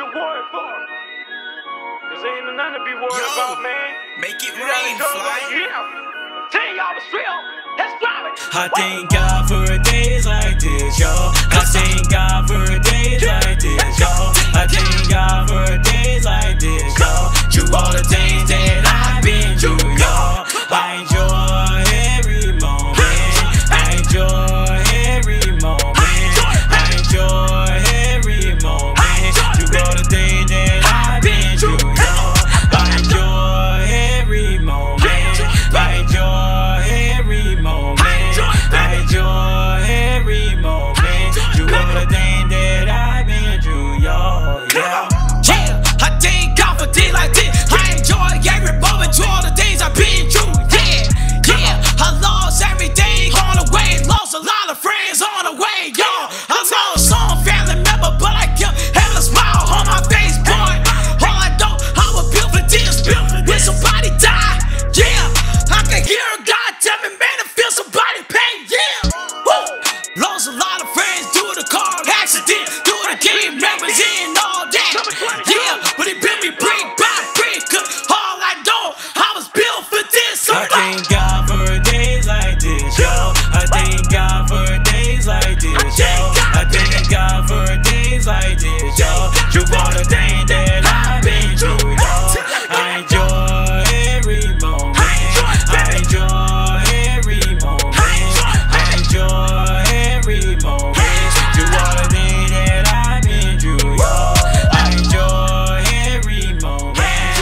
you worried for? Cause ain't nothing to be worried about, man. Make it rain, fly. Tell y'all the real. Let's drive it. I thank God for days like this, yo. I thank God for days like this, yo. I thank God for days like this, yo. You all the things that I've been through, yo. I enjoy every moment. I enjoy every moment. I enjoy every moment. You all the things that I've been through, yo. I enjoy every moment. I enjoy every moment. I enjoy every moment. You all the things that I've been through, yo. Yeah. Yeah, I thank God for days like this. I enjoy every moment to all the things I've been through. Yeah, yeah. I lost everything on the way. Lost a lot of friends on the way, yo. I lost some family member, but I kept having a smile on my face, boy. All I know, I was built for this. When somebody died, yeah, I can hear God tell me, man, to feel somebody pain, yeah. Woo. Lost a lot of friends due to car accident, due to game members and all that. Yeah, but it built me brick by brick. All I know, I was built for this. I thank God for days like this, yo. I thank God for days like this, yo. I thank God for days like this, yo. You all the things that I've been through, yo. I enjoy every moment. I enjoy every moment. I enjoy every moment. You all the things that I've been through, yo. I enjoy every moment.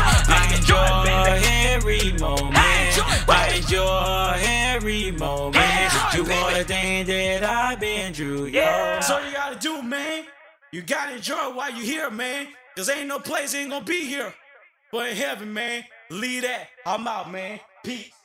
I enjoy every moment. I enjoy every moment. You all the things that I've been through, yo. That's all you gotta do, man. You gotta enjoy while you're here, man. Cause ain't no place ain't gonna be here. But in heaven, man. Leave that. I'm out, man. Peace.